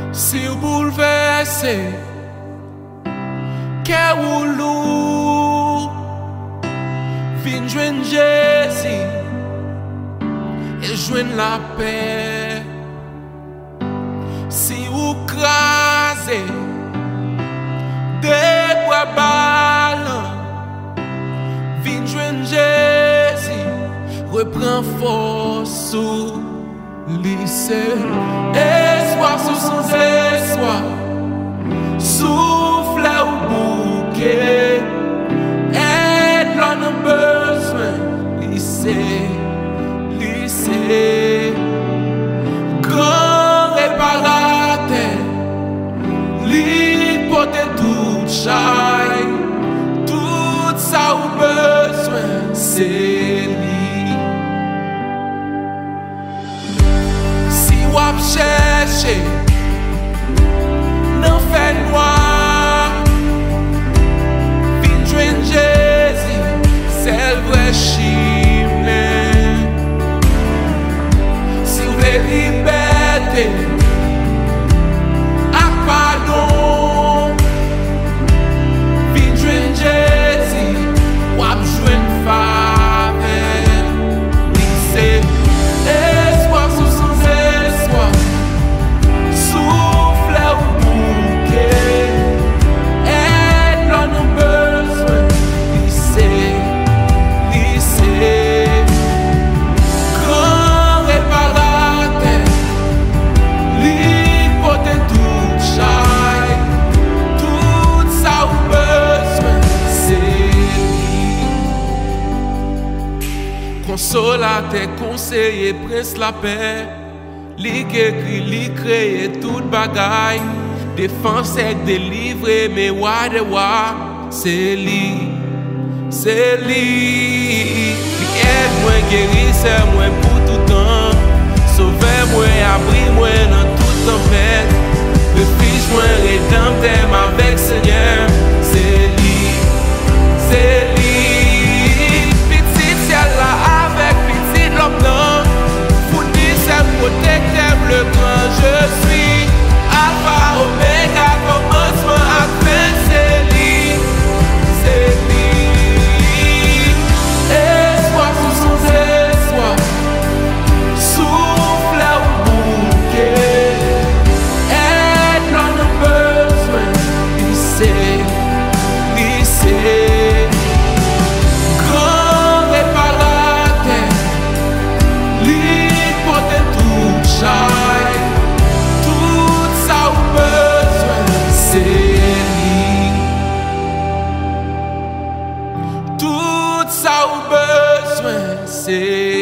Si vous bouleversez, cœur ou lourd, vin joindre Jésus et joindre la paix. Si vous crasez, des bois ballants, vin joindre Jésus, reprend force sous lycée. Espoir sous son espoir, souffle au bouquet, aide l'on a besoin, lycée, lycée. Grand réparateur, l'hypothèque toute chaille, tout ça ou besoin, c'est lui. Si wap cherche, nan fait noir, vin joindre Jésus, c'est le vrai chemin. Si vous voulez liberté, ak pardon, vin joindre Jésus, wap joindre faveur. Lycée, espoir sous son espoir, souffle au bouquet, aide l'on a besoin. Lycée, lycée, grand réparateur, l'hypothèque toute chaille, tout ça ou besoin, c'est lui. Consolateur, conseiller, prince la paix, li écrit, li créé toute bagaille, défense et délivré, mais wa de wa, c'est lui, c'est lui. Li aide moi, guérisseur moi pour tout temps, sauver moi, abri moi dans toute tempête, refuge moi, rédempteur avec Seigneur, c'est lui, c'est lui. Petit ciel là avec petit l'homme blanc, fournisseur, protecteur, le grand je suis, Alpha, Omega, commencement à fin, c'est lui, c'est lui. Espoir sous son espoir, souffle au bouquet, aide l'on a besoin, lycée, lycée. Grand réparateur, l'hypothèque toute chaille, tout ça ou besoin, c'est lui. Tout ça ou besoin, c'est